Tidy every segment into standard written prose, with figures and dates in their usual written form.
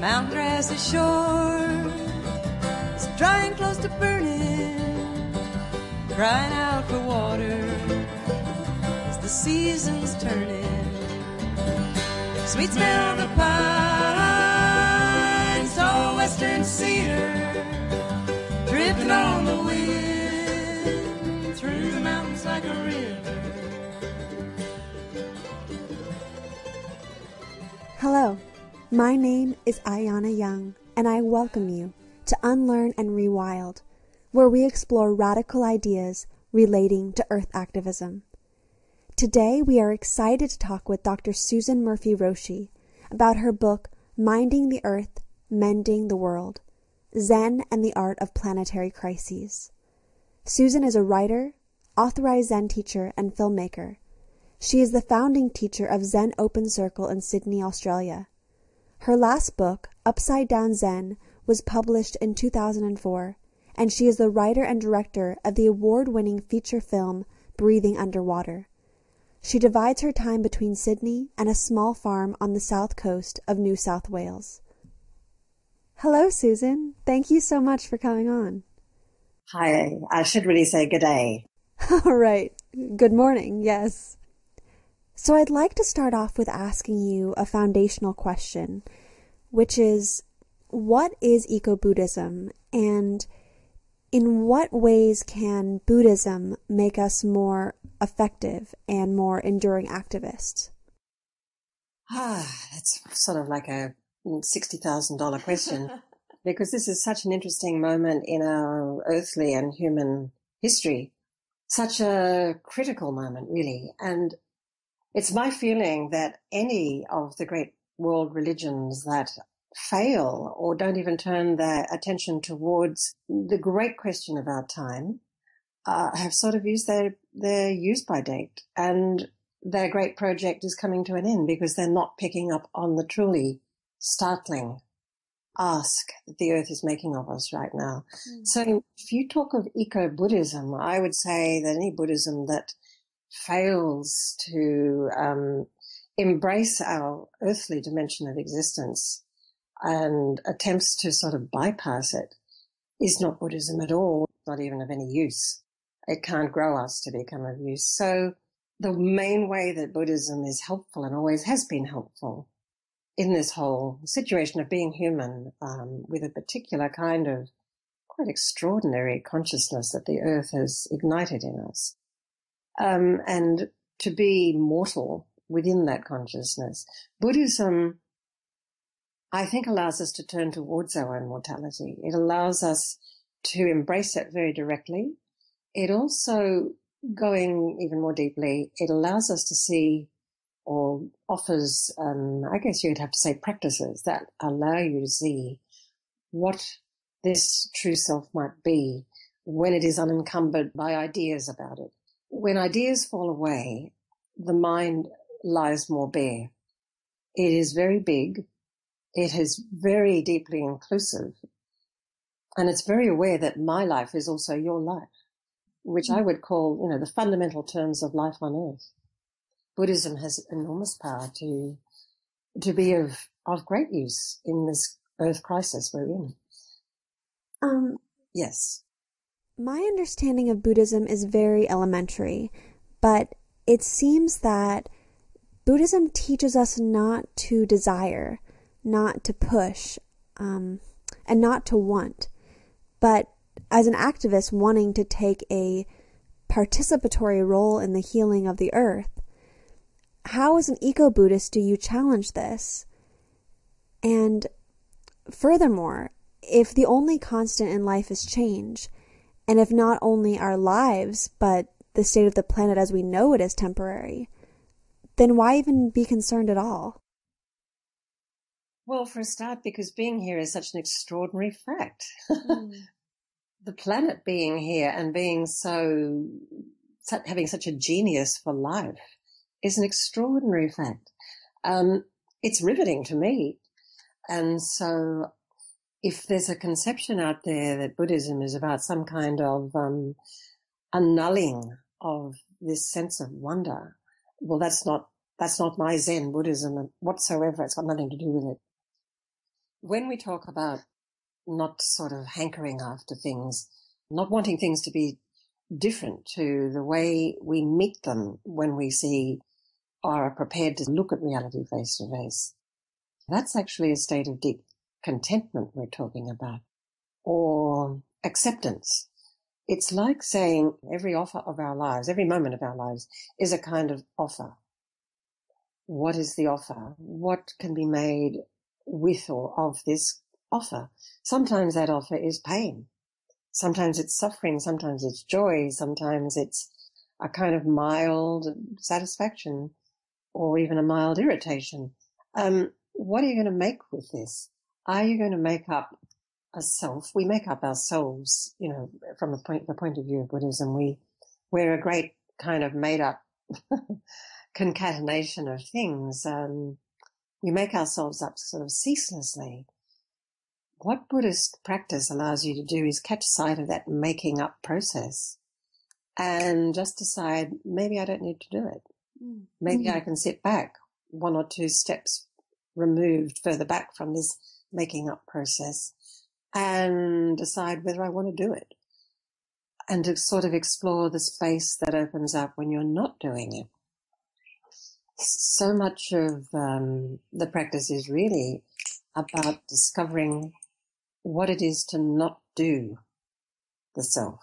mountain grassy shore is dry and close to burning, crying out for water as the seasons turning. Sweet smell the pines, tall western cedar, drifting on the wind through the mountains like a river. Hello, my name is Ayana Young, and I welcome you to Unlearn and Rewild, where we explore radical ideas relating to Earth activism. Today, we are excited to talk with Dr. Susan Murphy Roshi about her book, Minding the Earth, Mending the World, Zen and the Art of Planetary Crises. Susan is a writer, authorized Zen teacher, and filmmaker. She is the founding teacher of Zen Open Circle in Sydney, Australia. Her last book, Down Zen, was published in 2004, and she is the writer and director of the award-winning feature film Breathing Underwater. She divides her time between Sydney and a small farm on the south coast of New South Wales. Hello, Susan. Thank you so much for coming on. Hi. I should really say good day. All right. Good morning. Yes. So I'd like to start off with asking you a foundational question, which is, what is eco-Buddhism, and in what ways can Buddhism make us more effective and more enduring activists? That's sort of like a $60,000 question, because this is such an interesting moment in our earthly and human history, such a critical moment, really. And it's my feeling that any of the great world religions that fail or don't even turn their attention towards the great question of our time have sort of used their use-by date, and their great project is coming to an end because they're not picking up on the truly startling ask that the earth is making of us right now. So if you talk of eco-Buddhism, I would say that any Buddhism that fails to embrace our earthly dimension of existence and attempts to sort of bypass it is not Buddhism at all, not even of any use. It can't grow us to become of use. So the main way that Buddhism is helpful and always has been helpful in this whole situation of being human, with a particular kind of quite extraordinary consciousness that the earth has ignited in us, and to be mortal within that consciousness. Buddhism, I think, allows us to turn towards our own mortality. It allows us to embrace it very directly. It also, going even more deeply, it allows us to see, or offers, I guess you'd have to say, practices that allow you to see what this true self might be when it is unencumbered by ideas about it. When ideas fall away, the mind lies more bare. It is very big. It is very deeply inclusive. And it's very aware that my life is also your life, which I would call, the fundamental terms of life on earth. Buddhism has enormous power to be of great use in this earth crisis we're in. Yes. My understanding of Buddhism is very elementary, but it seems that Buddhism teaches us not to desire, not to push, and not to want, but as an activist wanting to take a participatory role in the healing of the earth. How, as an eco-Buddhist, do you challenge this? And furthermore, if the only constant in life is change, and if not only our lives, but the state of the planet as we know it is temporary, then why even be concerned at all? Well, for a start, because being here is such an extraordinary fact. The planet being here and being having such a genius for life is an extraordinary fact. It's riveting to me. And so if there's a conception out there that Buddhism is about some kind of annulling of this sense of wonder, well, that's not my Zen Buddhism whatsoever. It's got nothing to do with it. when we talk about not sort of hankering after things, not wanting things to be different to the way we meet them when we see or are prepared to look at reality face to face, that's actually a state of deep contentment we're talking about, or acceptance. It's like saying every offer of our lives, every moment of our lives is a kind of offer. What is the offer? What can be made with or of this offer? Sometimes that offer is pain. Sometimes it's suffering. Sometimes it's joy. Sometimes it's a kind of mild satisfaction or even a mild irritation. What are you going to make with this? Are you going to make up a self? We make up ourselves, from the point of view of Buddhism. We're a great kind of made up concatenation of things. We make ourselves up sort of ceaselessly. What Buddhist practice allows you to do is catch sight of that making up process and just decide, maybe I don't need to do it. Maybe I can sit back 1 or 2 steps removed further back from this making up process and decide whether I want to do it, and to sort of explore the space that opens up when you're not doing it. So much of the practice is really about discovering what it is to not do the self.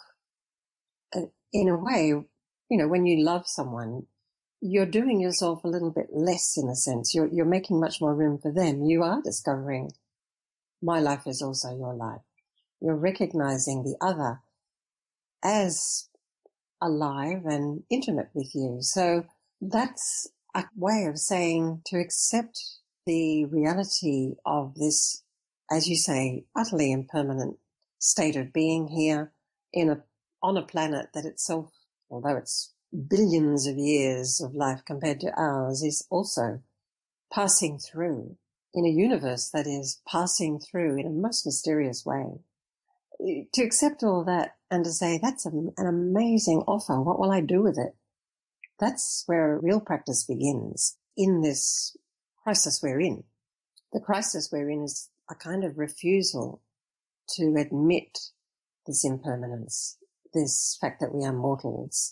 In a way, when you love someone, you're doing yourself a little bit less, in a sense. You're making much more room for them. You are discovering my life is also your life. You're recognizing the other as alive and intimate with you. So that's a way of saying to accept the reality of this, as you say, utterly impermanent state of being here on a planet that itself, although it's billions of years of life compared to ours, is also passing through in a universe that is passing through in a most mysterious way. To accept all that and to say, that's an amazing offer. What will I do with it? That's where real practice begins in this crisis we're in. The crisis we're in is a kind of refusal to admit this impermanence, this fact that we are mortals,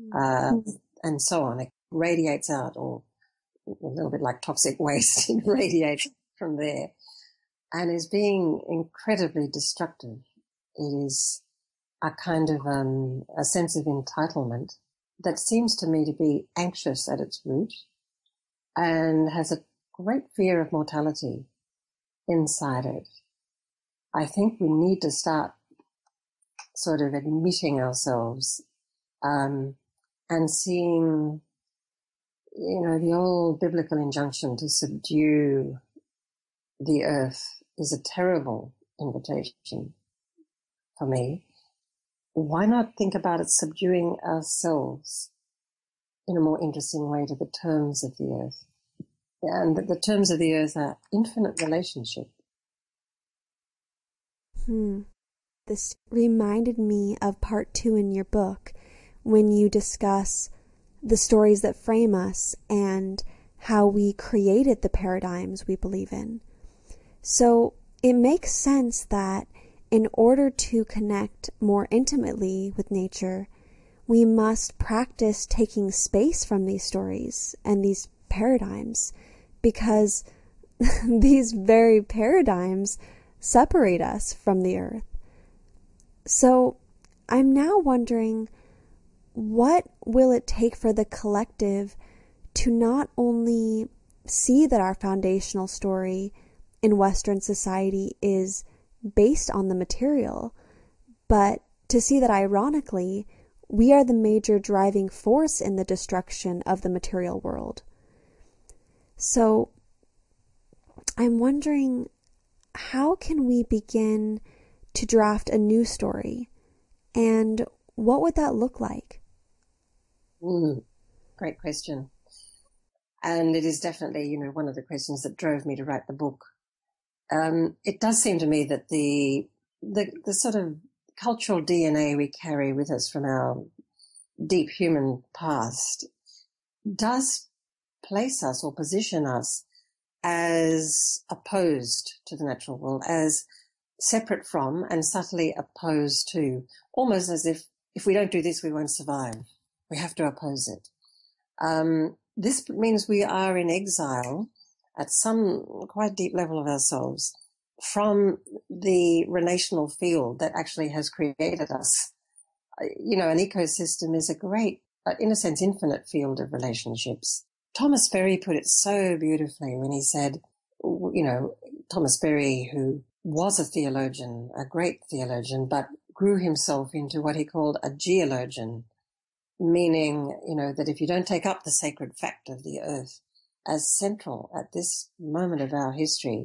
and so on. It radiates out, or a little bit like toxic waste, it radiates from there and is being incredibly destructive. It is a kind of a sense of entitlement that seems to me to be anxious at its root and has a great fear of mortality inside it. I think we need to start sort of admitting ourselves and seeing, the old biblical injunction to subdue the earth is a terrible invitation for me. Why not think about it subduing ourselves in a more interesting way to the terms of the earth? And the terms of the earth are infinite relationship. This reminded me of part 2 in your book, when you discuss the stories that frame us and how we created the paradigms we believe in. So it makes sense that in order to connect more intimately with nature, we must practice taking space from these stories and these paradigms, because these very paradigms separate us from the earth. So I'm now wondering, what will it take for the collective to not only see that our foundational story in Western society is based on the material, but to see that, ironically, we are the major driving force in the destruction of the material world. So I'm wondering, how can we begin to draft a new story, and what would that look like? Great question. And it is definitely, one of the questions that drove me to write the book. It does seem to me that the sort of cultural DNA we carry with us from our deep human past does place us or position us as opposed to the natural world, as separate from and subtly opposed to, almost as if we don't do this, we won't survive. We have to oppose it. This means we are in exile at some quite deep level of ourselves from the relational field that actually has created us. You know, an ecosystem is a great, in a sense, infinite field of relationships. Thomas Berry put it so beautifully when he said, you know, Thomas Berry, who was a theologian, a great theologian, but grew himself into what he called a geologian, meaning, you know, that if you don't take up the sacred fact of the earth as central at this moment of our history,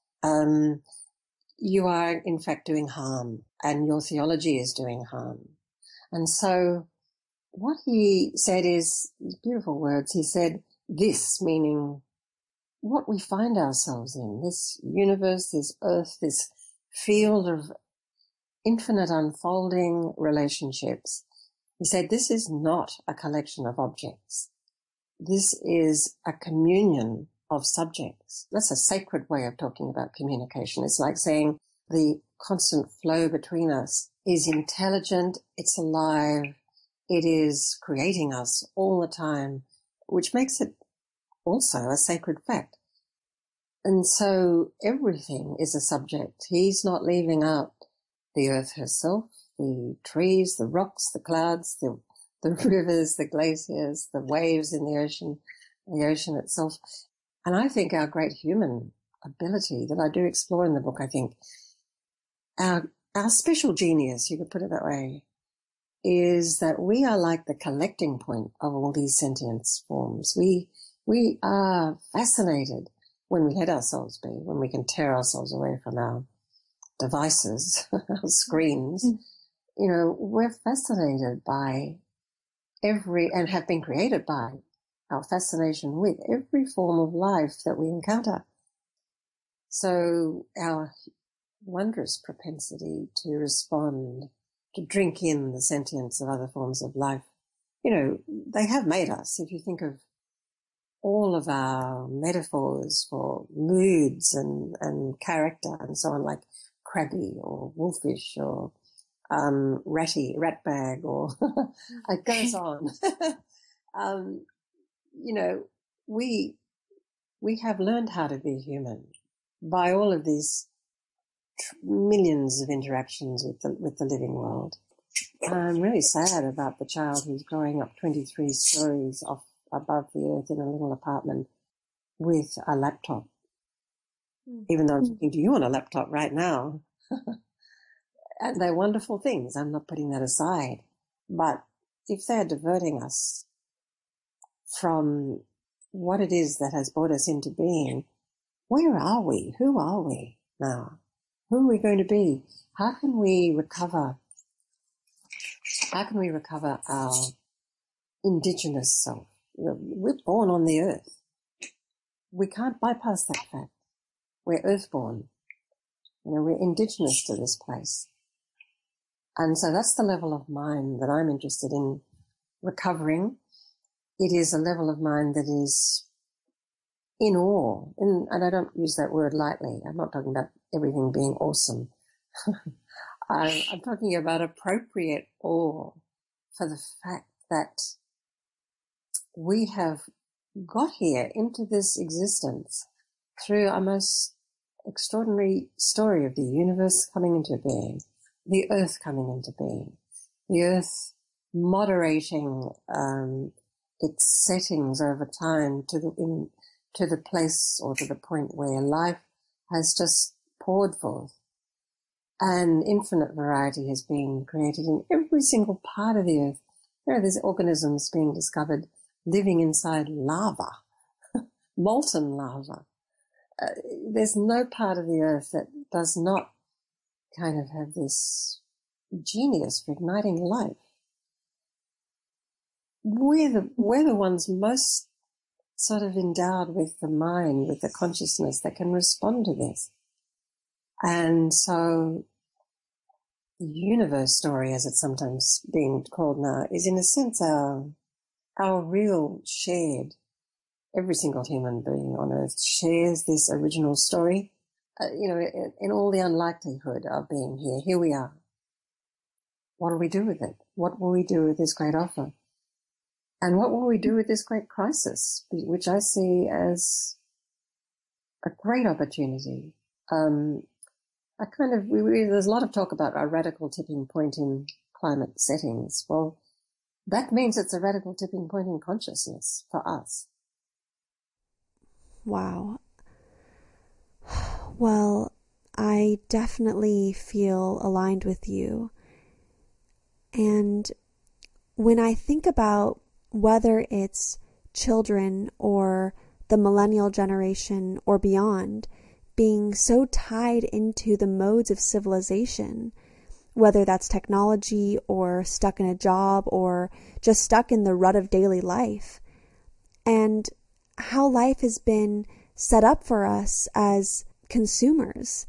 you are in fact doing harm, and your theology is doing harm. And so what he said is, these beautiful words, he said, this, meaning what we find ourselves in, this universe, this earth, this field of infinite unfolding relationships. He said, this is not a collection of objects. This is a communion of subjects. That's a sacred way of talking about communication. It's like saying the constant flow between us is intelligent, it's alive, it is creating us all the time, which makes it also a sacred fact. And so everything is a subject. He's not leaving out the earth herself, the trees, the rocks, the clouds, the rivers, the glaciers, the waves in the ocean itself. And I think our great human ability that I do explore in the book, I think our special genius, you could put it that way, is that we are like the collecting point of all these sentient forms. We are fascinated when we let ourselves be, when we can tear ourselves away from our devices, our screens. You know, we're fascinated by and have been created by our fascination with every form of life that we encounter. So our wondrous propensity to respond, to drink in the sentience of other forms of life, you know, they have made us. If you think of all of our metaphors for moods and character and so on, like crabby or wolfish or ratbag, or it goes on. You know, we have learned how to be human by all of these millions of interactions with the living world. I'm really sad about the child who's growing up 23 stories above the earth in a little apartment with a laptop. Even though I'm talking to you on a laptop right now. And they're wonderful things. I'm not putting that aside. But if they're diverting us from what it is that has brought us into being, where are we? Who are we now? Who are we going to be? How can we recover our indigenous self? We're born on the earth. We can't bypass that fact. We're earthborn. You know, we're indigenous to this place. And so that's the level of mind that I'm interested in recovering. It is a level of mind that is in awe. And I don't use that word lightly. I'm not talking about everything being awesome. I'm talking about appropriate awe for the fact that we have got here into this existence through a most extraordinary story of the universe coming into being, the earth coming into being, the earth moderating its settings over time to the place or to the point where life has just poured forth. And infinite variety has been created in every single part of the earth. You know, there's organisms being discovered living inside lava, molten lava. There's no part of the earth that does not kind of have this genius for igniting life. We're the ones most sort of endowed with the mind, with the consciousness that can respond to this. And so the universe story, as it's sometimes being called now, is in a sense our real shared every single human being on earth shares this original story, in all the unlikelihood of being here. Here we are. What do we do with it? What will we do with this great offer? And what will we do with this great crisis, which I see as a great opportunity? There's a lot of talk about a radical tipping point in climate settings. Well, that means it's a radical tipping point in consciousness for us. Wow. Well, I definitely feel aligned with you. And when I think about whether it's children or the millennial generation or beyond being so tied into the modes of civilization, whether that's technology or stuck in a job or just stuck in the rut of daily life, and how life has been set up for us as consumers,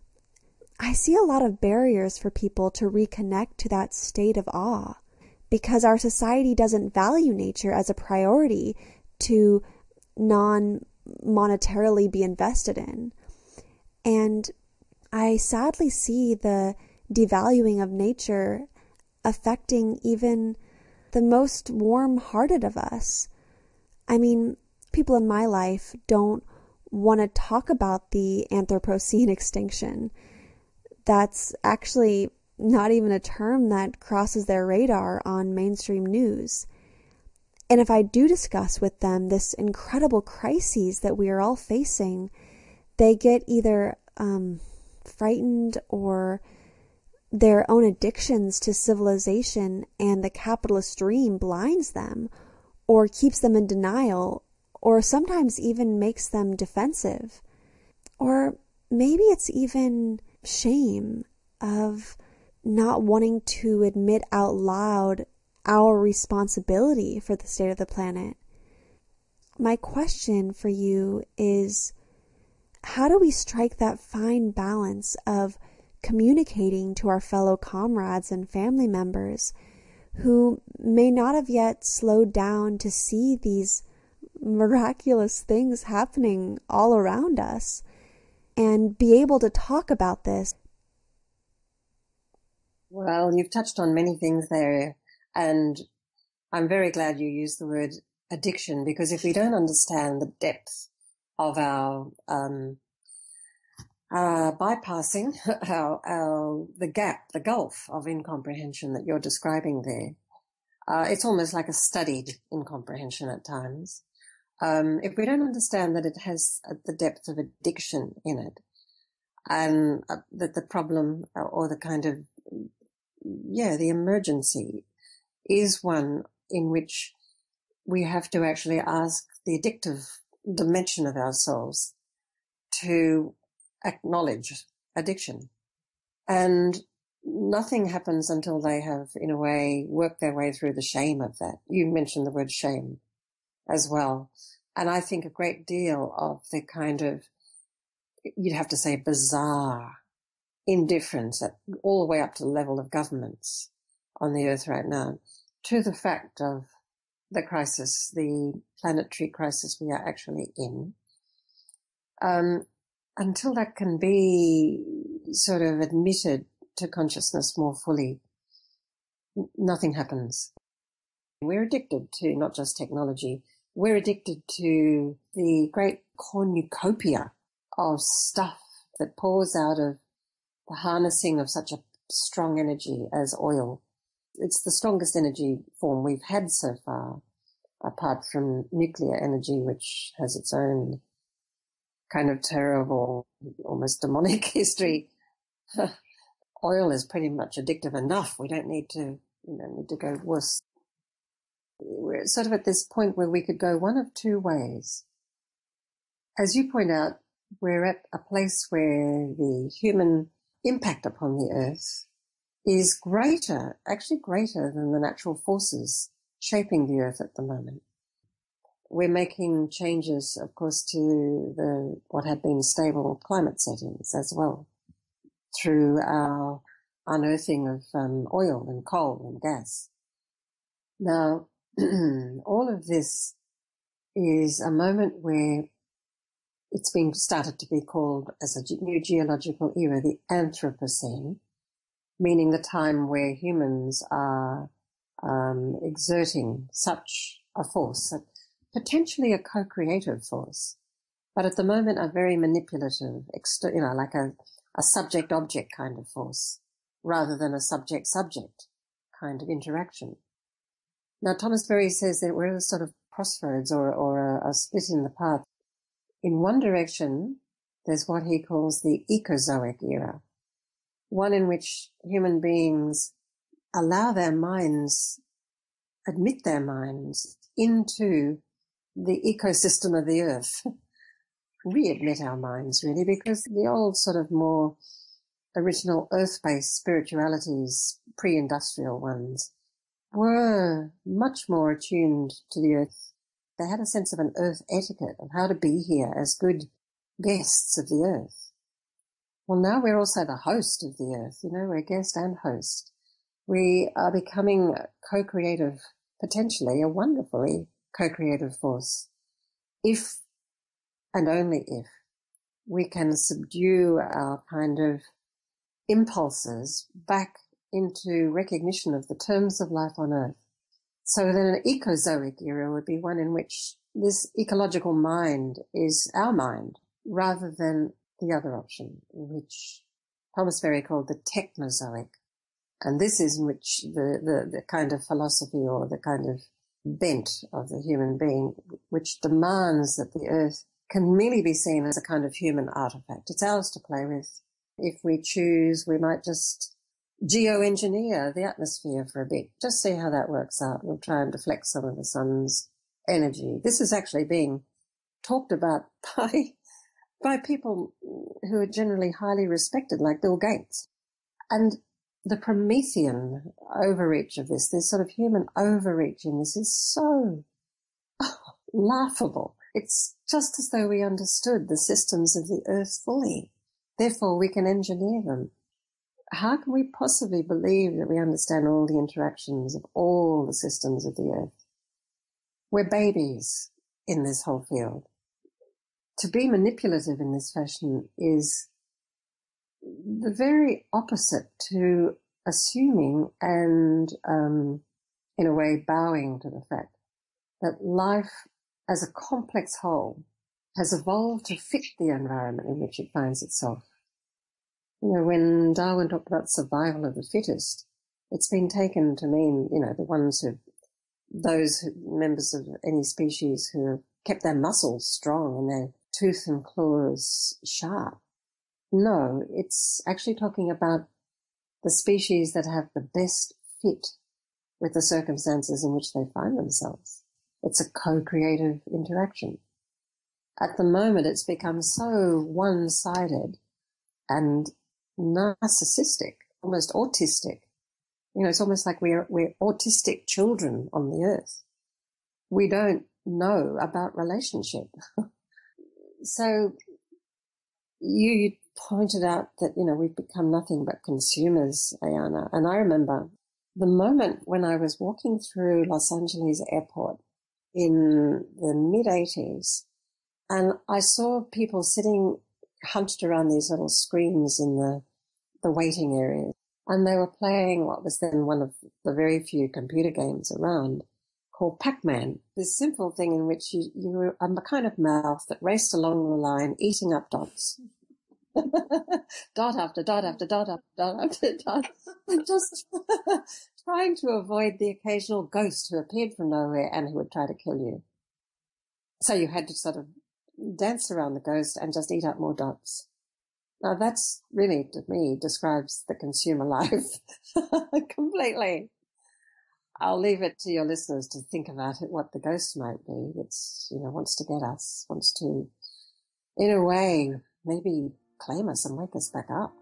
I see a lot of barriers for people to reconnect to that state of awe, because our society doesn't value nature as a priority to non-monetarily be invested in. And I sadly see the devaluing of nature affecting even the most warm-hearted of us. I mean, people in my life don't want to talk about the Anthropocene extinction. That's actually not even a term that crosses their radar on mainstream news. And if I do discuss with them this incredible crises that we are all facing, they get either frightened, or their own addictions to civilization and the capitalist dream blinds them or keeps them in denial, or sometimes even makes them defensive. Or maybe it's even shame of not wanting to admit out loud our responsibility for the state of the planet. My question for you is, how do we strike that fine balance of communicating to our fellow comrades and family members who may not have yet slowed down to see these miraculous things happening all around us, and be able to talk about this? Well, you've touched on many things there, and I'm very glad you used the word addiction, because if we don't understand the depth of our bypassing the gulf of incomprehension that you're describing there, it's almost like a studied incomprehension at times. If we don't understand that it has the depth of addiction in it, and that the problem or the kind of, the emergency is one in which we have to actually ask the addictive dimension of ourselves to acknowledge addiction. And nothing happens until they have, in a way, worked their way through the shame of that. You mentioned the word shame as well. And I think a great deal of the kind of, you'd have to say, bizarre indifference all the way up to the level of governments on the earth right now to the fact of the crisis, the planetary crisis we are actually in, until that can be sort of admitted to consciousness more fully, nothing happens. We're addicted to not just technology, we're addicted to the great cornucopia of stuff that pours out of the harnessing of such a strong energy as oil. It's the strongest energy form we've had so far, apart from nuclear energy, which has its own kind of terrible, almost demonic history. Oil is pretty much addictive enough. We don't need to, need to go worse. We're sort of at this point where we could go one of two ways. As you point out, we're at a place where the human impact upon the earth is greater, actually greater than the natural forces shaping the earth at the moment. We're making changes, of course, to what had been stable climate settings as well, through our unearthing of oil and coal and gas. Now, all of this is a moment where it's been started to be called as a new geological era, the Anthropocene, meaning the time where humans are exerting such a force, potentially a co-creative force, but at the moment a very manipulative, like a subject-object kind of force, rather than a subject-subject kind of interaction. Now, Thomas Berry says that we're at a sort of crossroads or a split in the path. In one direction, there's what he calls the ecozoic era, one in which human beings allow their minds, admit their minds into the ecosystem of the earth. Readmit our minds, really, because the old sort of more original earth-based spiritualities, pre-industrial ones, were much more attuned to the earth. They had a sense of an earth etiquette, of how to be here as good guests of the earth. Well, now we're also the host of the earth, we're guest and host. We are becoming co-creative, potentially a wonderfully co-creative force, if and only if we can subdue our kind of impulses back into recognition of the terms of life on earth. So then an ecozoic era would be one in which this ecological mind is our mind, rather than the other option, which Thomas Berry called the technozoic. And this is in which the kind of philosophy or the kind of bent of the human being, which demands that the earth can really be seen as a kind of human artifact. It's ours to play with. If we choose, we might just geoengineer the atmosphere for a bit. Just see how that works out. We'll try and deflect some of the sun's energy. This is actually being talked about by people who are generally highly respected, like Bill Gates. And the Promethean overreach of this sort of human overreach in this is so laughable. It's just as though we understood the systems of the earth fully. Therefore, we can engineer them. How can we possibly believe that we understand all the interactions of all the systems of the earth? We're babies in this whole field. To be manipulative in this fashion is the very opposite to assuming and, in a way, bowing to the fact that life as a complex whole has evolved to fit the environment in which it finds itself. When Darwin talked about survival of the fittest, it's been taken to mean, those members of any species who have kept their muscles strong and their tooth and claws sharp. No, it's actually talking about the species that have the best fit with the circumstances in which they find themselves. It's a co-creative interaction. At the moment, it's become so one-sided and narcissistic, almost autistic. It's almost like we're autistic children on the earth. We don't know about relationship. So you pointed out that, we've become nothing but consumers, Ayana. And I remember the moment when I was walking through Los Angeles airport in the mid-80s, and I saw people sitting hunched around these little screens in the waiting area. And they were playing what was then one of the very few computer games around, called Pac-Man. This simple thing in which you were a kind of mouse that raced along the line, eating up dots. Dot after dot after dot after dot after dot. And just trying to avoid the occasional ghost who appeared from nowhere and who would try to kill you. So you had to sort of dance around the ghost and just eat up more dots. Now that's really, to me, describes the consumer life completely. I'll leave it to your listeners to think about it, what the ghost might be. It's, wants to get us, wants to, in a way, maybe claim us and wake us back up.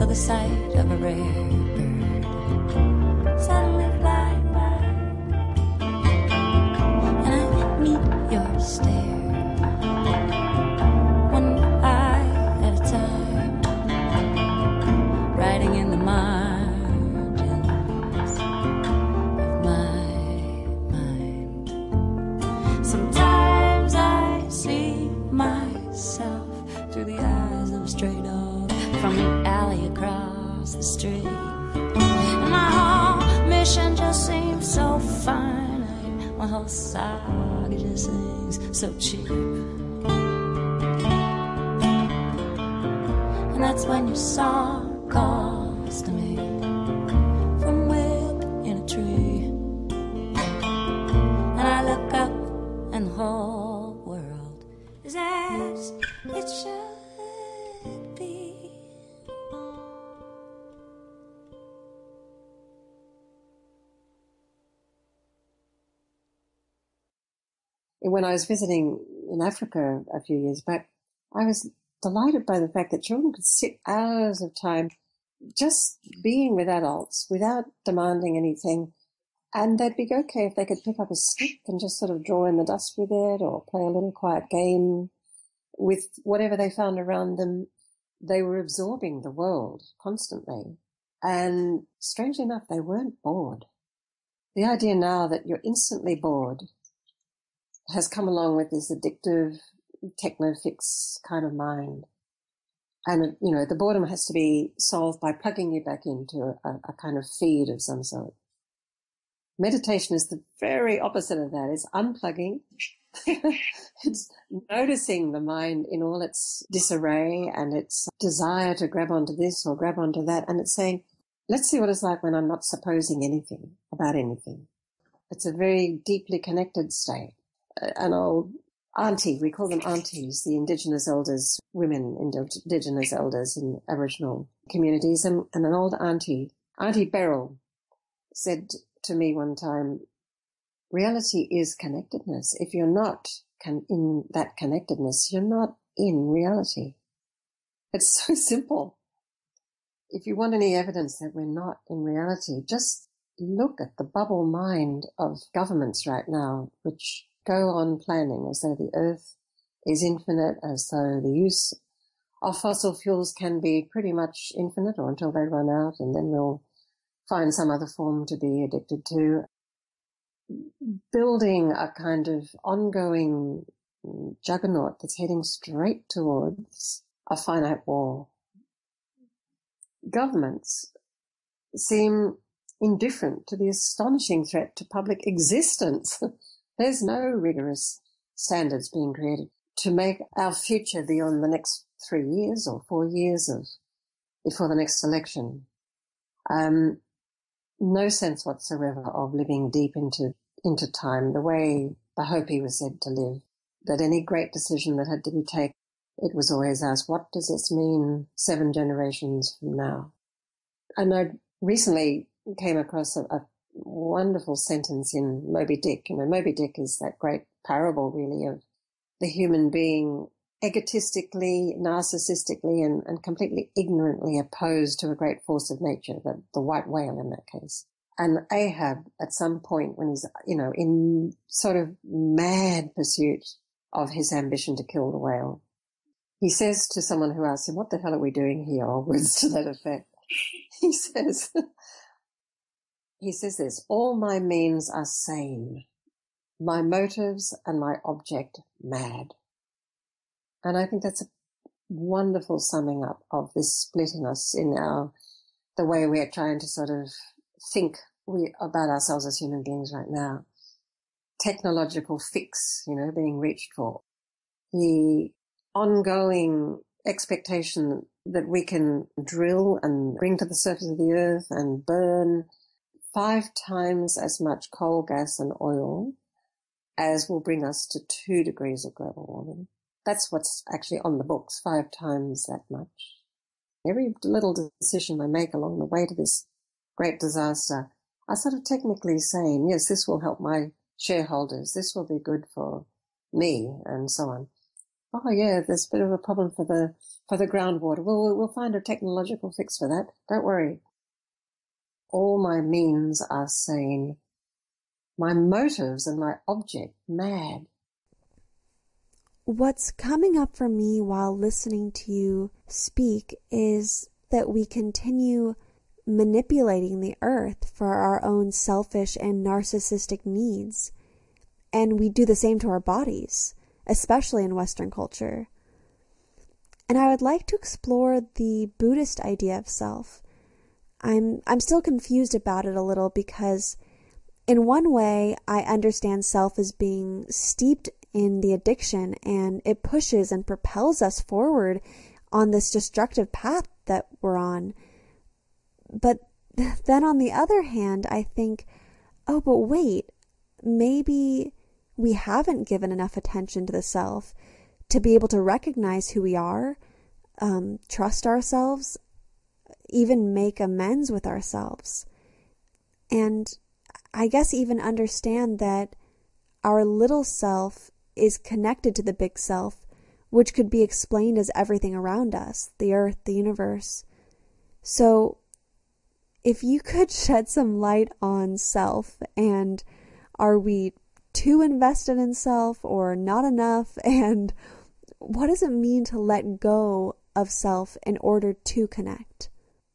for the sight of a rare bird suddenly flying by, and I meet your stare, one eye at a time, writing in the margins of my mind. Sometimes I see myself through the eyes of a stray dog from an alley across the street, and my whole mission just seems so finite, my whole saga just seems so cheap. And that's when your song calls to me from whip in a tree, and I look up and the whole world is as it should be. When I was visiting in Africa a few years back, I was delighted by the fact that children could sit hours of time just being with adults without demanding anything, and they'd be okay if they could pick up a stick and just sort of draw in the dust with it or play a little quiet game with whatever they found around them. They were absorbing the world constantly, and strangely enough, they weren't bored. The idea now that you're instantly bored has come along with this addictive techno-fix kind of mind. And, you know, the boredom has to be solved by plugging you back into a kind of feed of some sort. Meditation is the very opposite of that. It's unplugging. It's noticing the mind in all its disarray and its desire to grab onto this or grab onto that. And it's saying, let's see what it's like when I'm not supposing anything about anything. It's a very deeply connected state. An old auntie, we call them aunties, the Indigenous elders, women Indigenous elders in Aboriginal communities, and an old auntie, Auntie Beryl, said to me one time, reality is connectedness. If you're not in that connectedness, you're not in reality. It's so simple. If you want any evidence that we're not in reality, just look at the bubble mind of governments right now, which go on planning as though the earth is infinite, as though the use of fossil fuels can be pretty much infinite or until they run out, and then we'll find some other form to be addicted to. Building a kind of ongoing juggernaut that's heading straight towards a finite wall. Governments seem indifferent to the astonishing threat to public existence. There's no rigorous standards being created to make our future beyond the next 3 years or 4 years before the next election. No sense whatsoever of living deep into time, the way the Hopi was said to live, that any great decision that had to be taken, it was always asked, what does this mean 7 generations from now? And I recently came across a wonderful sentence in Moby Dick. You know, Moby Dick is that great parable, really, of the human being egotistically, narcissistically, and completely ignorantly opposed to a great force of nature, the white whale in that case. And Ahab, at some point when he's, you know, in sort of mad pursuit of his ambition to kill the whale, he says to someone who asks him, what the hell are we doing here? Or words to that effect. He says this, all my means are sane, my motives and my object mad. And I think that's a wonderful summing up of this split in us in the way we're trying to sort of think about ourselves as human beings right now. Technological fix, you know, being reached for. The ongoing expectation that we can drill and bring to the surface of the earth and burn 5 times as much coal, gas and oil as will bring us to 2 degrees of global warming. That's what's actually on the books, 5 times that much. Every little decision I make along the way to this great disaster, I sort of technically saying, yes, this will help my shareholders, this will be good for me, and so on. oh yeah, there's a bit of a problem for the groundwater. We'll find a technological fix for that. Don't worry. All my means are sane. My motives and my object mad. What's coming up for me while listening to you speak is that we continue manipulating the earth for our own selfish and narcissistic needs. And we do the same to our bodies, especially in Western culture. And I would like to explore the Buddhist idea of self. I'm still confused about it a little because in one way, I understand self as being steeped in the addiction, and it pushes and propels us forward on this destructive path that we're on. But then on the other hand, I think, oh, but wait, maybe we haven't given enough attention to the self to be able to recognize who we are, trust ourselves, even make amends with ourselves. And I guess even understand that our little self is connected to the big self, which could be explained as everything around us, the earth, the universe. So if you could shed some light on self, and are we too invested in self or not enough? And what does it mean to let go of self in order to connect?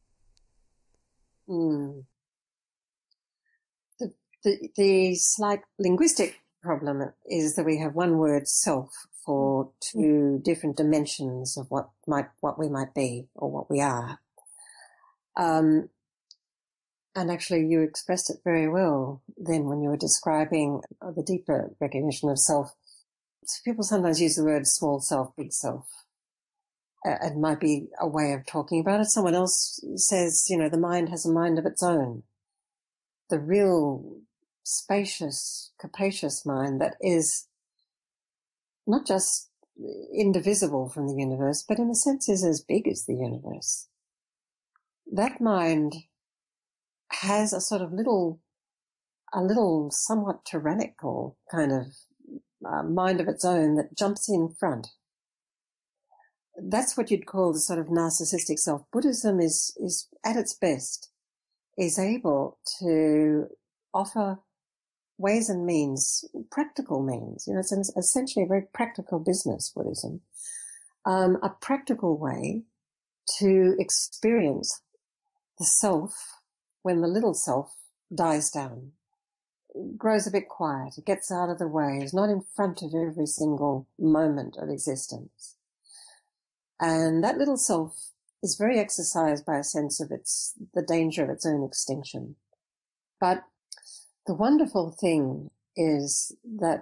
The slight linguistic problem is that we have one word self for two different dimensions of what we might be or what we are. And actually you expressed it very well then when you were describing the deeper recognition of self. People sometimes use the word small self, big self. It might be a way of talking about it. Someone else says, the mind has a mind of its own. The real spacious, capacious mind that is not just indivisible from the universe, but in a sense is as big as the universe. That mind has a sort of little somewhat tyrannical kind of mind of its own that jumps in front. That's what you'd call the sort of narcissistic self. Buddhism is at its best, is able to offer ways and means, practical means. It's essentially a very practical business, Buddhism. A practical way to experience the self when the little self dies down, grows a bit quiet, it gets out of the way, is not in front of every single moment of existence. And that little self is very exercised by a sense of the danger of its own extinction. But the wonderful thing is that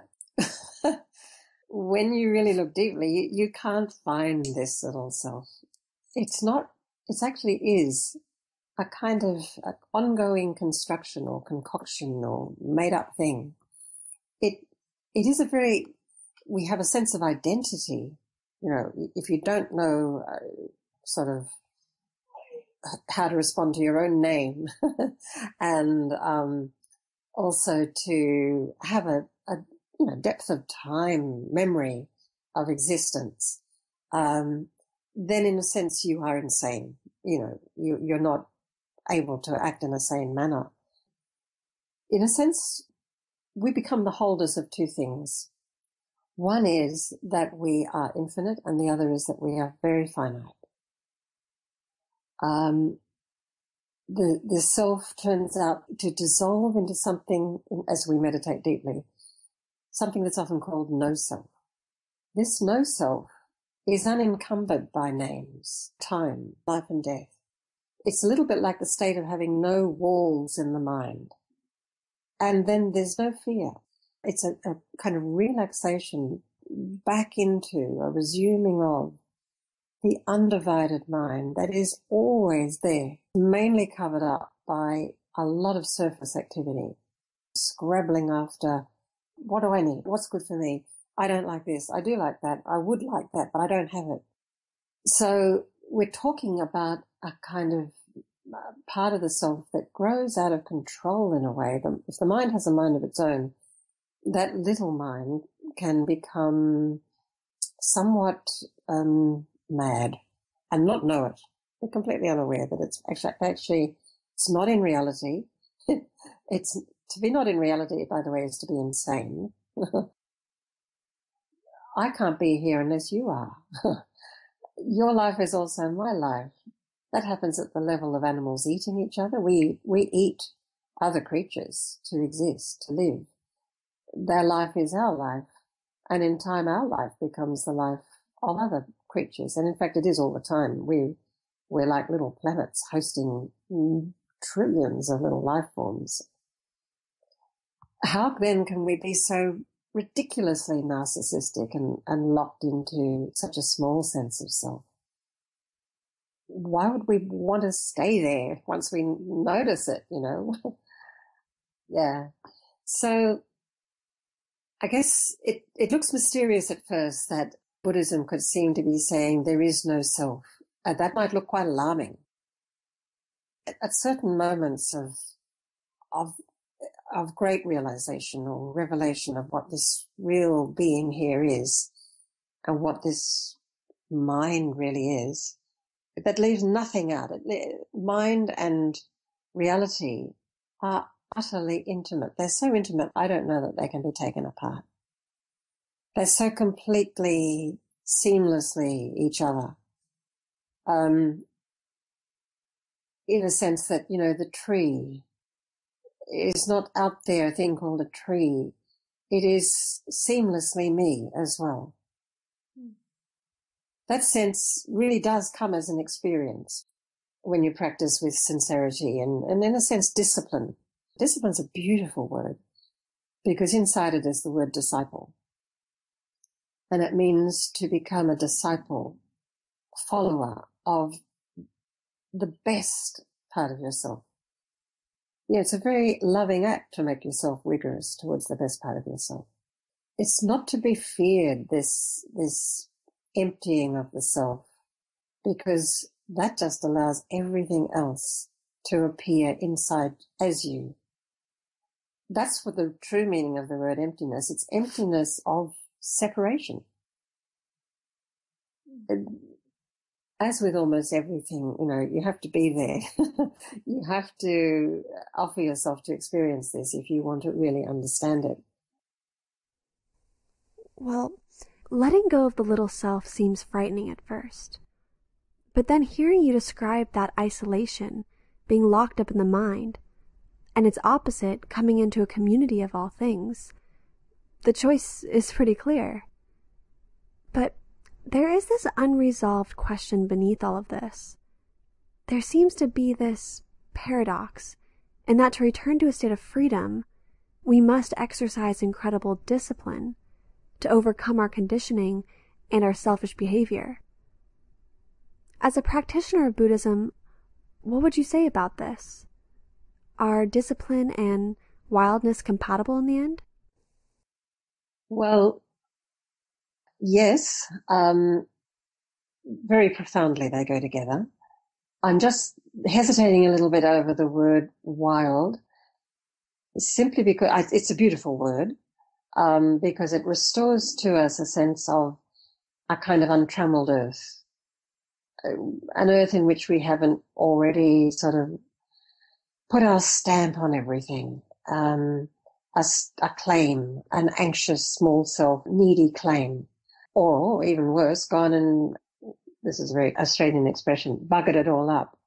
when you really look deeply, you can't find this little self. It actually is a kind of ongoing construction or concoction or made up thing. It is we have a sense of identity. If you don't know sort of how to respond to your own name and also to have a depth of time, memory of existence, then in a sense you are insane. You're not able to act in a sane manner. In a sense, we become the holders of two things. One is that we are infinite, and the other is that we are very finite. The self turns out to dissolve into something, as we meditate deeply, something that's often called no self. This no self is unencumbered by names, time, life and death. It's a little bit like the state of having no walls in the mind. And then there's no fear. It's a kind of relaxation back into a resuming of the undivided mind that is always there, mainly covered up by a lot of surface activity, scrabbling after, what do I need? What's good for me? I don't like this. I do like that. I would like that, but I don't have it. So we're talking about a kind of part of the self that grows out of control in a way. If the mind has a mind of its own, that little mind can become somewhat mad and not know it. They're completely unaware that it's actually it's not in reality. It's to be not in reality, by the way, is to be insane. I can't be here unless you are. Your life is also my life. That happens at the level of animals eating each other. We eat other creatures to exist, to live. Their life is our life. And in time, our life becomes the life of other creatures. And in fact, it is all the time. We're like little planets hosting trillions of little life forms. How then can we be so ridiculously narcissistic and locked into such a small sense of self? Why would we want to stay there once we notice it, you know? Yeah. So I guess it looks mysterious at first that Buddhism could seem to be saying there is no self. That might look quite alarming. At certain moments of great realization or revelation of what this real being here is and what this mind really is, that leaves nothing out. Mind and reality are utterly intimate. They're so intimate, I don't know that they can be taken apart. They're so completely, seamlessly each other. In a sense that, you know, the tree is not out there a thing called a tree. It is seamlessly me as well. That sense really does come as an experience when you practice with sincerity and in a sense, discipline. Discipline's a beautiful word because inside it is the word disciple. And it means to become a disciple, follower of the best part of yourself. Yeah, it's a very loving act to make yourself rigorous towards the best part of yourself. It's not to be feared, this emptying of the self, because that just allows everything else to appear inside as you. That's what the true meaning of the word emptiness. It's emptiness of separation. As with almost everything, you know, you have to be there. You have to offer yourself to experience this if you want to really understand it. Well, letting go of the little self seems frightening at first. But then hearing you describe that isolation, being locked up in the mind, and its opposite coming into a community of all things, the choice is pretty clear. But there is this unresolved question beneath all of this. There seems to be this paradox in that to return to a state of freedom, we must exercise incredible discipline to overcome our conditioning and our selfish behavior. As a practitioner of Buddhism, what would you say about this? Are discipline and wildness compatible in the end? Well, yes, very profoundly they go together. I'm just hesitating a little bit over the word wild, simply because it's a beautiful word, because it restores to us a sense of a kind of untrammeled earth, an earth in which we haven't already sort of put our stamp on everything, a claim, an anxious, small self, needy claim, or even worse, gone and, this is a very Australian expression, buggered it all up.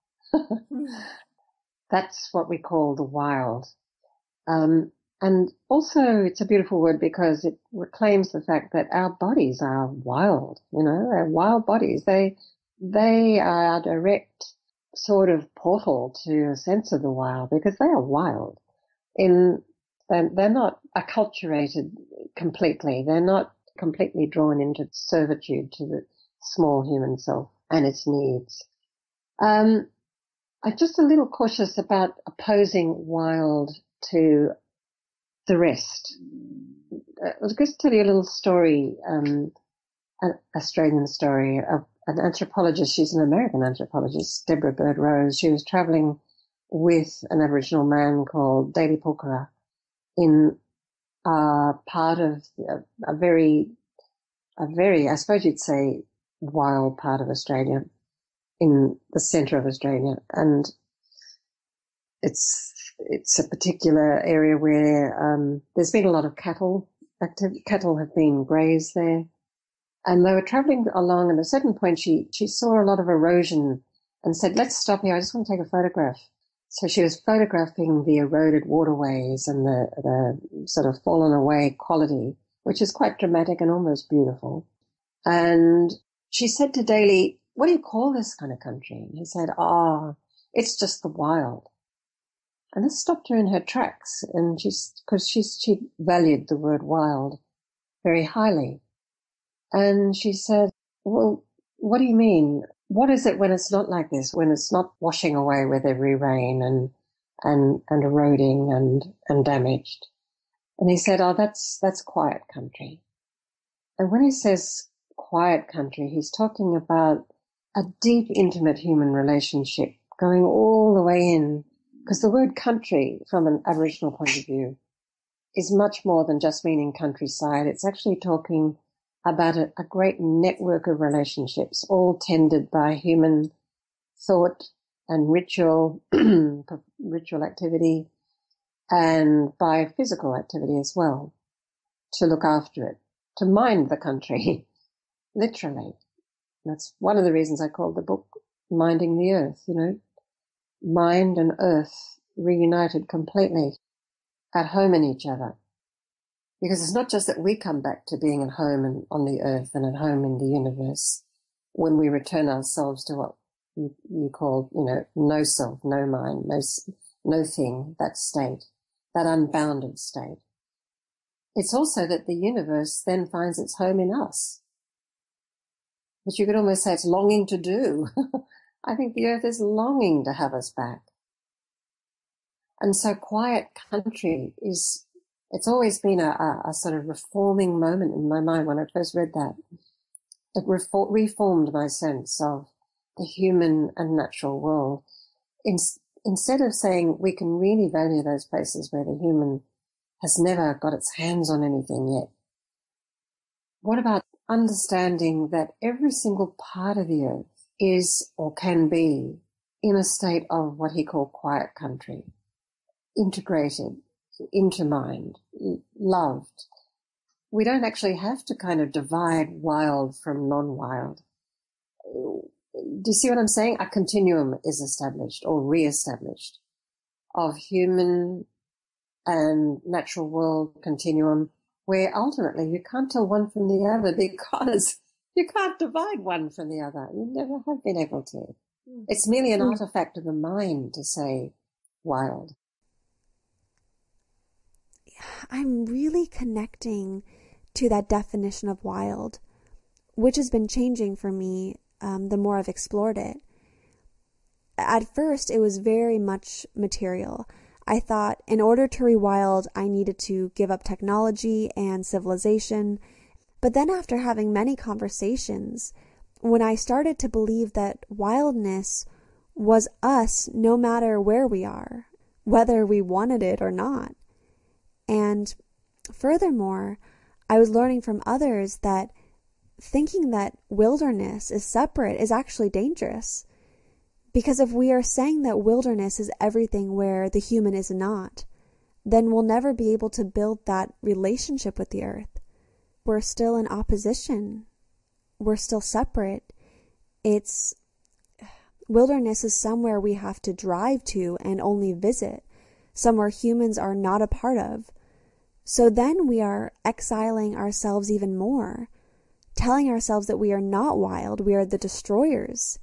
That's what we call the wild. And also it's a beautiful word because it reclaims the fact that our bodies are wild, you know, they're wild bodies. They are a direct sort of portal to a sense of the wild because they are wild. They're not acculturated completely. They're not completely drawn into servitude to the small human self and its needs. I'm just a little cautious about opposing wild to the rest. I was going to tell you a little story, an Australian story of an anthropologist. She's an American anthropologist, Deborah Bird Rose. She was traveling with an Aboriginal man called Daly Pulkara in part of a very I suppose you'd say, wild part of Australia, in the centre of Australia. And it's a particular area where there's been a lot of cattle activity. Cattle have been grazed there. And they were travelling along, and at a certain point she saw a lot of erosion and said, let's stop here, I just want to take a photograph. So she was photographing the eroded waterways and the sort of fallen away quality, which is quite dramatic and almost beautiful. And she said to Daly, what do you call this kind of country? And he said, it's just the wild. And this stopped her in her tracks, and because she valued the word wild very highly. And she said, well, what do you mean? What is it when it's not like this, when it's not washing away with every rain and eroding and damaged? And he said, that's quiet country. And when he says quiet country, he's talking about a deep, intimate human relationship going all the way in, because the word country, from an Aboriginal point of view, is much more than just meaning countryside. It's actually talking about a great network of relationships, all tended by human thought and ritual activity, and by physical activity as well, to look after it, to mind the country, literally. That's one of the reasons I called the book Minding the Earth, mind and earth reunited completely, at home in each other. Because it's not just that we come back to being at home and on the earth and at home in the universe when we return ourselves to what you call, no self, no mind, no thing, that state, that unbounded state. It's also that the universe then finds its home in us, which you could almost say it's longing to do. I think the earth is longing to have us back. And so quiet country it's always been a sort of reforming moment in my mind when I first read that. It reformed my sense of the human and natural world. Instead of saying we can really value those places where the human has never got its hands on anything yet, what about understanding that every single part of the earth is or can be in a state of what he called quiet country, integrated into mind, loved. We don't actually have to kind of divide wild from non-wild. Do you see what I'm saying? A continuum is established or re-established of human and natural world continuum, where ultimately you can't tell one from the other because you can't divide one from the other. You never have been able to. It's merely an artifact of the mind to say wild. I'm really connecting to that definition of wild, which has been changing for me the more I've explored it. At first, it was very much material. I thought in order to rewild, I needed to give up technology and civilization. But then after having many conversations, when I started to believe that wildness was us no matter where we are, whether we wanted it or not. And furthermore, I was learning from others that thinking that wilderness is separate is actually dangerous. Because if we are saying that wilderness is everything where the human is not, then we'll never be able to build that relationship with the earth. We're still in opposition. We're still separate. Wilderness is somewhere we have to drive to and only visit, somewhere humans are not a part of. So then we are exiling ourselves even more, telling ourselves that we are not wild, we are the destroyers.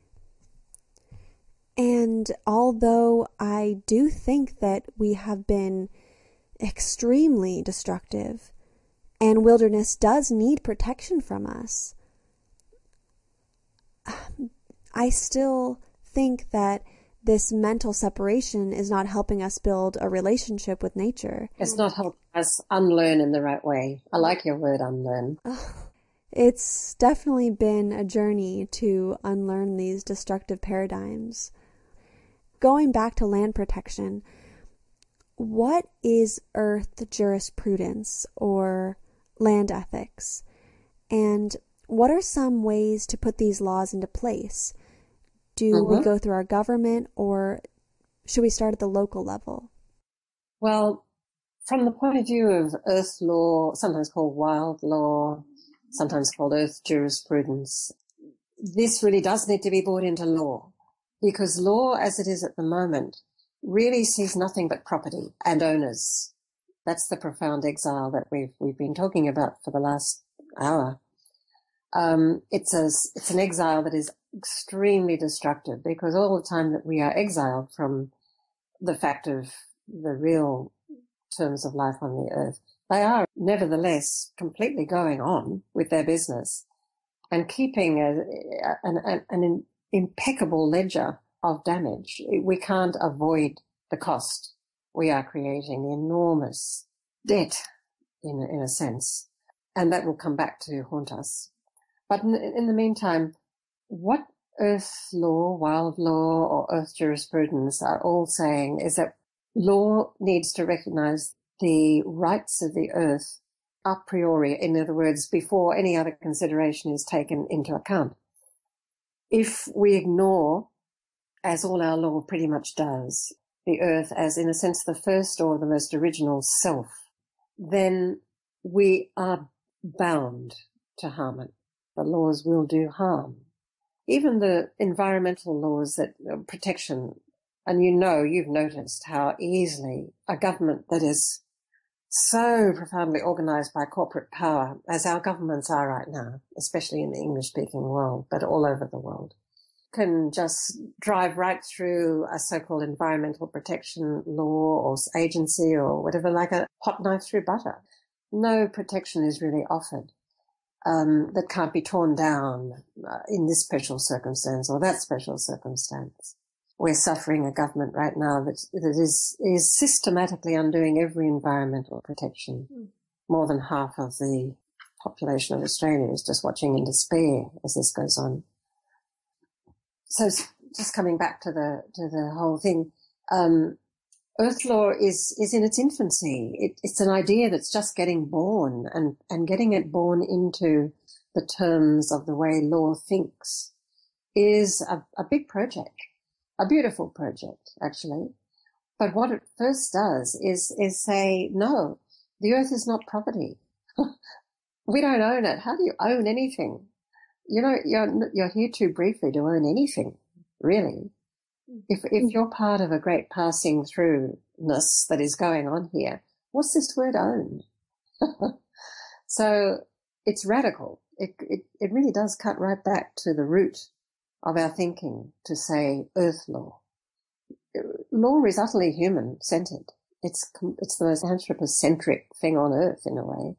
And although I do think that we have been extremely destructive, and wilderness does need protection from us, I still think that this mental separation is not helping us build a relationship with nature. It's not helping us unlearn in the right way. I like your word, unlearn. It's definitely been a journey to unlearn these destructive paradigms. Going back to land protection, what is earth jurisprudence or land ethics? And what are some ways to put these laws into place? Do we go through our government, or should we start at the local level? Well, from the point of view of earth law, sometimes called wild law, sometimes called earth jurisprudence, this really does need to be brought into law, because law as it is at the moment really sees nothing but property and owners. That's the profound exile that we've been talking about for the last hour. It's an exile that is extremely destructive, because all the time that we are exiled from the fact of the real terms of life on the earth, they are nevertheless completely going on with their business and keeping an impeccable ledger of damage. We can't avoid the cost. We are creating enormous debt in a sense, and that will come back to haunt us. But in the meantime, what earth law, wild law, or earth jurisprudence are all saying is that law needs to recognize the rights of the earth a priori, in other words, before any other consideration is taken into account. If we ignore, as all our law pretty much does, the earth as, in a sense, the first or the most original self, then we are bound to harm it. The laws will do harm. Even the environmental laws that protection, and you've noticed how easily a government that is so profoundly organized by corporate power, as our governments are right now, especially in the English-speaking world, but all over the world, can just drive right through a so-called environmental protection law or agency or whatever, like a hot knife through butter. No protection is really offered that can't be torn down in this special circumstance or that special circumstance. We're suffering a government right now that is systematically undoing every environmental protection. More than half of the population of Australia is just watching in despair as this goes on. So just coming back to the whole thing, earth law is in its infancy. It's an idea that's just getting born, and getting it born into the terms of the way law thinks is a big project. A beautiful project, actually. But what it first does is say, no, the earth is not property. We don't own it. How do you own anything? You're here too briefly to own anything, really. If you're part of a great passing through-ness that is going on here, what's this word own? So it's radical. It really does cut right back to the root of our thinking to say earth law. Law is utterly human-centered. It's the most anthropocentric thing on earth in a way.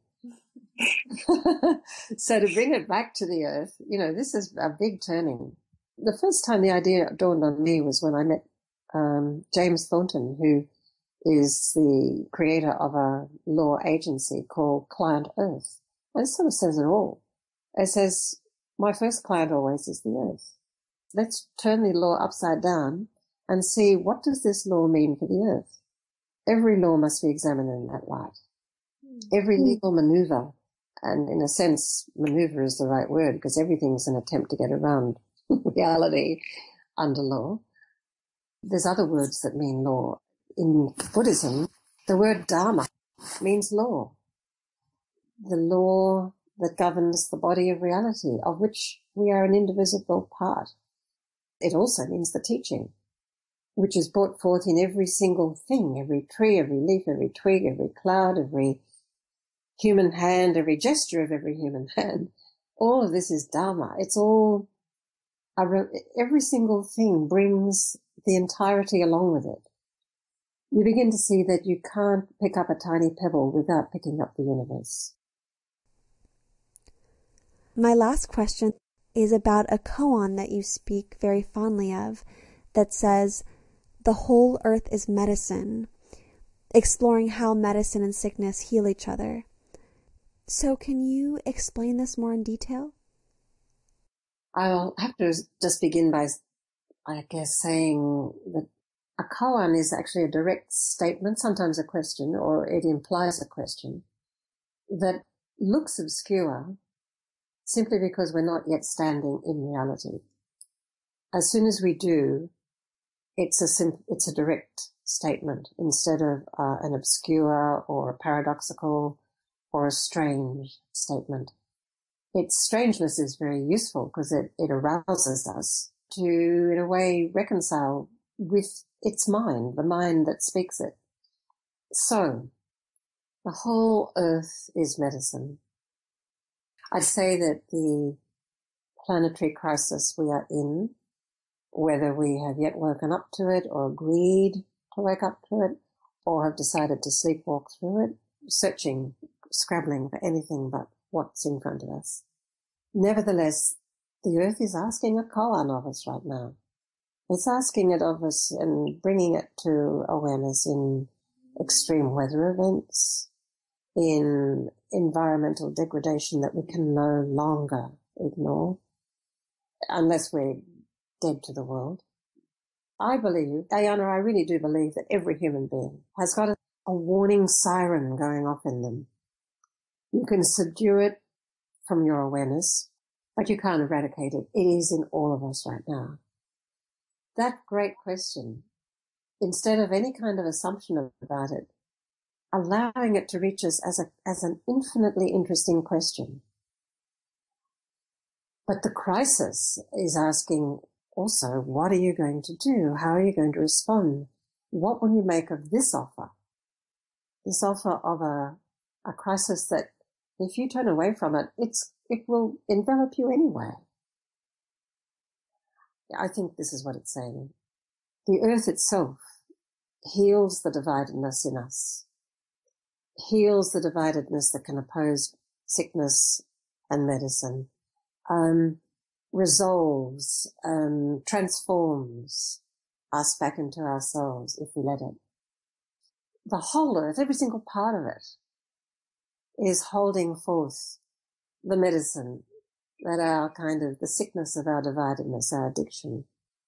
So to bring it back to the earth, this is a big turning. The first time the idea dawned on me was when I met James Thornton, who is the creator of a law agency called Client Earth. And it sort of says it all. It says, my first client always is the earth. Let's turn the law upside down and see, what does this law mean for the earth? Every law must be examined in that light. Every legal maneuver, and in a sense, maneuver is the right word, because everything's an attempt to get around reality under law. There's other words that mean law. In Buddhism, the word dharma means law. The law that governs the body of reality, of which we are an indivisible part. It also means the teaching, which is brought forth in every single thing, every tree, every leaf, every twig, every cloud, every human hand, every gesture of every human hand. All of this is Dharma. It's all, every single thing brings the entirety along with it. You begin to see that you can't pick up a tiny pebble without picking up the universe. My last question is about a koan that you speak very fondly of that says, the whole earth is medicine, exploring how medicine and sickness heal each other. So can you explain this more in detail? I'll have to just begin by, I guess, saying that a koan is actually a direct statement, sometimes a question, or it implies a question, that looks obscure, simply because we're not yet standing in reality. As soon as we do, it's a direct statement instead of an obscure or a paradoxical or a strange statement. Its strangeness is very useful because it arouses us to, in a way, reconcile with its mind, the mind that speaks it. So, the whole earth is medicine. I'd say that the planetary crisis we are in, whether we have yet woken up to it or agreed to wake up to it or have decided to sleepwalk through it, searching, scrabbling for anything but what's in front of us. Nevertheless, the earth is asking a koan of us right now. It's asking it of us and bringing it to awareness in extreme weather events, in environmental degradation that we can no longer ignore, unless we're dead to the world. I believe, Ayana, I really do believe that every human being has got a warning siren going off in them. You can subdue it from your awareness, but you can't eradicate it. It is in all of us right now. That great question, instead of any kind of assumption about it, allowing it to reach us as an infinitely interesting question. But the crisis is asking also, what are you going to do? How are you going to respond? What will you make of this offer? This offer of a crisis that, if you turn away from it, it will envelop you anyway. I think this is what it's saying. The earth itself heals the dividedness in us, heals the dividedness that can oppose sickness and medicine, resolves, transforms us back into ourselves if we let it. The whole earth, every single part of it, is holding forth the medicine that our kind of, the sickness of our dividedness, our addiction,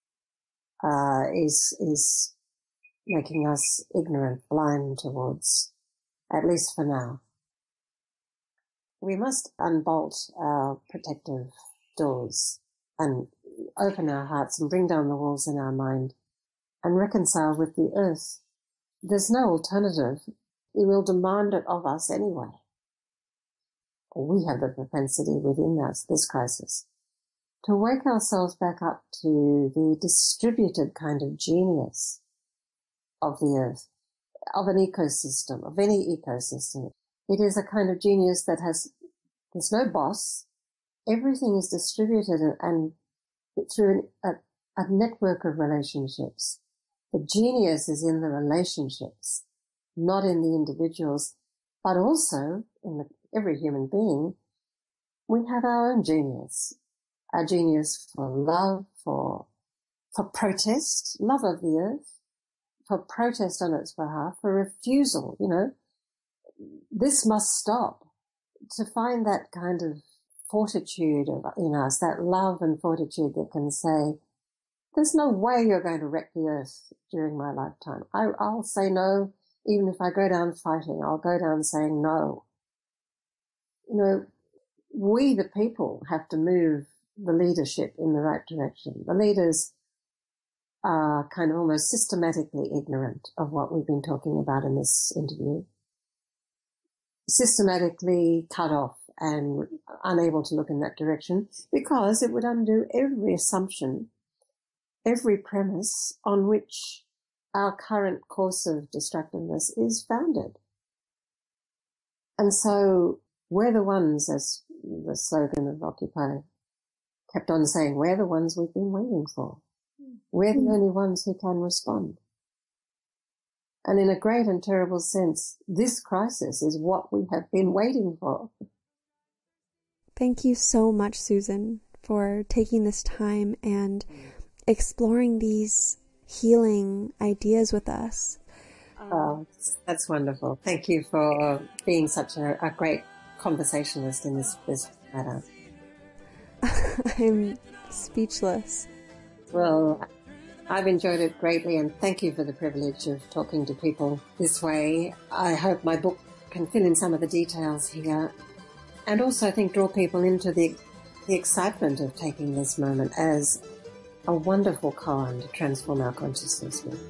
is making us ignorant, blind towards, at least for now. We must unbolt our protective doors and open our hearts and bring down the walls in our mind and reconcile with the earth. There's no alternative. It will demand it of us anyway. We have the propensity within us, this crisis, to wake ourselves back up to the distributed kind of genius of the earth, of an ecosystem, of any ecosystem. It is a kind of genius that there's no boss. Everything is distributed and through a network of relationships. The genius is in the relationships, not in the individuals, but also in every human being. We have our own genius, our genius for love, for protest, love of the earth, for protest on its behalf, for refusal, this must stop. To find that kind of fortitude in us, that love and fortitude that can say, there's no way you're going to wreck the earth during my lifetime. I'll say no, even if I go down fighting, I'll go down saying no. We, the people, have to move the leadership in the right direction. The leaders are kind of almost systematically ignorant of what we've been talking about in this interview. Systematically cut off and unable to look in that direction because it would undo every assumption, every premise on which our current course of destructiveness is founded. And so we're the ones, as the slogan of Occupy kept on saying, we're the ones we've been waiting for. We're the only ones who can respond. And in a great and terrible sense, this crisis is what we have been waiting for. Thank you so much, Susan, for taking this time and exploring these healing ideas with us. Oh, that's wonderful. Thank you for being such a great conversationalist in this matter. I'm speechless. Well, I've enjoyed it greatly, and thank you for the privilege of talking to people this way. I hope my book can fill in some of the details here, and also I think draw people into the the excitement of taking this moment as a wonderful koan to transform our consciousness with.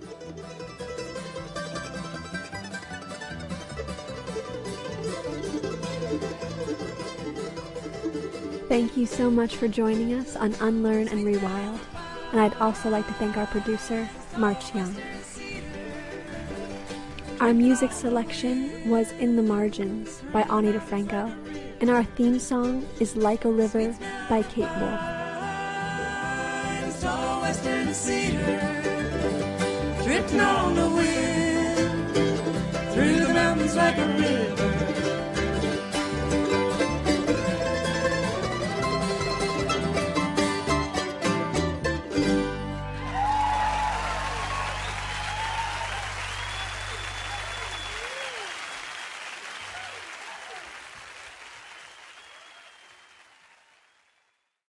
Thank you so much for joining us on Unlearn and Rewild. And I'd also like to thank our producer, March Young. Our music selection was In the Margins by Ani DeFranco, and our theme song is Like a River by Kate Wolf. Tall western cedar, drifting on the wind, through the mountains like a river.